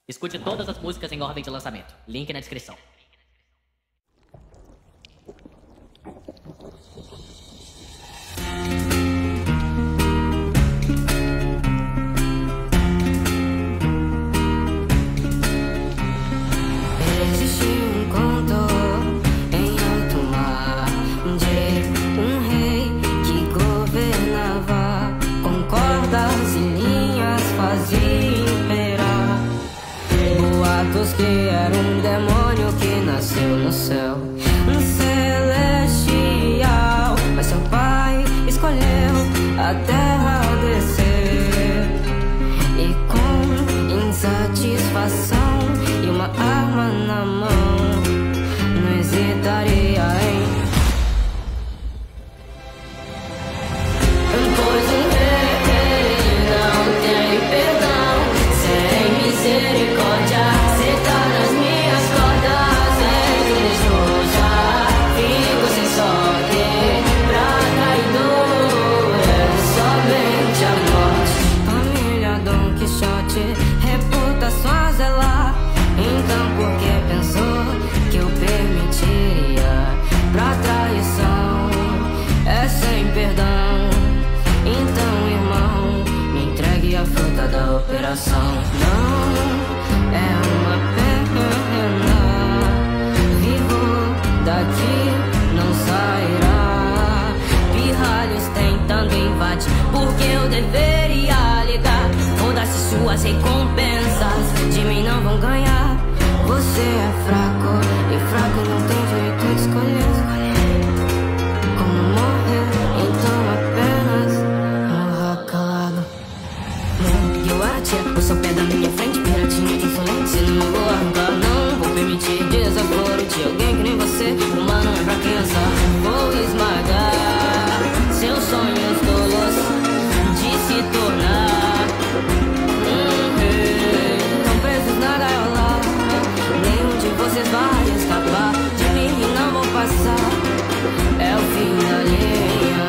Escute todas as músicas em ordem de lançamento. Link na descrição. Existe um conto em alto mar de um rei que governava com cordas e linhas, fazia imperar boatos que era um demônio que nasceu no céu, um celestial. Mas seu pai escolheu a terra descer e com insatisfação e uma arma na mão, não hesitaria em pois um rei não tem perdão, sem misericórdia, senta nas minhas cordas, entre desgoja, fico sem sorte, pra traidor é somente a morte. Família Dom Quixote, reputação a zelar. Então por que pensou que eu permitiria? Pra traição é sem perdão. Então, irmão, me entregue a fruta da operação. Não é uma pena, vivo daqui não sairá. Pirralhos tentando invadir, porque eu deveria ligar. Foda-se suas recompensas, de mim não vão ganhar. Você é fraco, e fraco não tem jeito de escolher como morrer, então apenas morra calado. E eu atiro o seu pé da minha frente, piratinha insolente. Se não vou arrancar, não vou permitir desaforo de alguém que nem você. Humano é pra criança, vou esmagar seus sonhos tolos de se tornar um rei. Estão presos na gaiola, nenhum de vocês vai escapar de mim e não vou passar. É o fim da linha.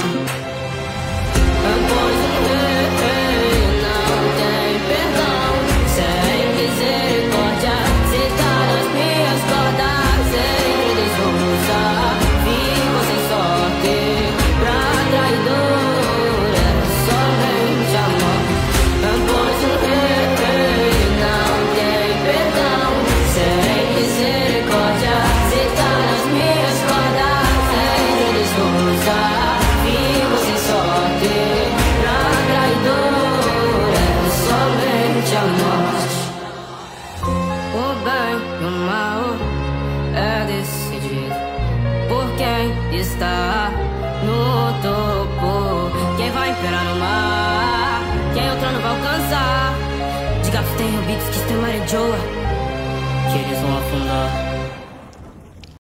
Pois um rei não tem perdão, sem misericórdia, senta nas minhas cordas, entre desgoja, fico sem sorte, pra traidor é somente a morte. Pois um rei não tem perdão, sem misericórdia, senta nas minhas cordas, entre desgoja, fico sem sorte, pra traidor é somente a morte. O bem e o mal é decidido por quem está no topo. Quem vai imperar no mar, quem o trono vai alcançar. Diga pros terrobitos que tem marejoa, que eles vão afundar.